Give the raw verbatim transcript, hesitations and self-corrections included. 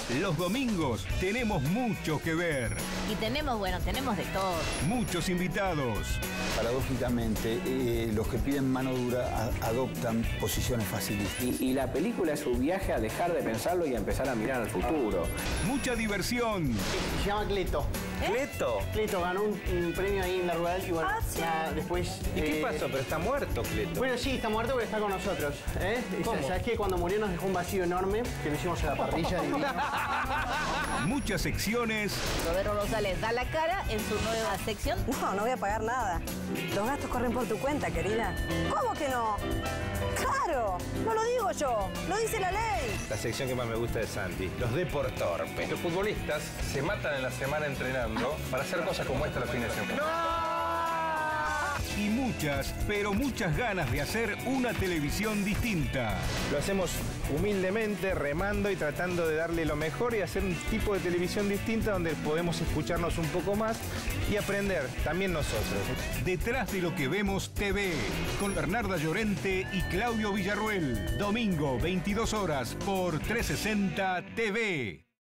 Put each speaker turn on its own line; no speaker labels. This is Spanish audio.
Los domingos tenemos mucho que ver.
Y tenemos, bueno, tenemos de todo.
Muchos invitados.
Paradójicamente, eh, los que piden mano dura a, adoptan posiciones facilistas.
Y, y la película es un viaje a dejar de pensarlo y a empezar a mirar al futuro.
Mucha diversión.
Se llama Cleto.
¿Eh? ¿Cleto?
Cleto ganó un, un premio ahí en la rural y bueno,
ah, sí.
ya después...
¿Y
eh,
qué pasó? Pero está muerto, Cleto.
Bueno, sí, está muerto, pero está con nosotros. ¿eh?
¿Cómo?
¿Sabes qué? Cuando murió nos dejó un vacío enorme que lo hicimos a la parrilla. Y...
Muchas secciones.
Roberto Rosales da la cara en su nueva sección.
No, no voy a pagar nada. Los gastos corren por tu cuenta, querida. ¿Cómo que no? ¡Claro! No lo digo yo, lo dice la ley.
La sección que más me gusta de Santi, los deportorpes. Los futbolistas se matan en la semana entrenando para hacer cosas como esta los fines de semana. ¡No!
Y muchas, pero muchas ganas de hacer una televisión distinta.
Lo hacemos humildemente, remando y tratando de darle lo mejor y hacer un tipo de televisión distinta donde podemos escucharnos un poco más y aprender también nosotros.
Detrás de lo que vemos T V, con Bernarda Llorente y Claudio Villarruel. Domingo, veintidós horas, por trescientos sesenta T V.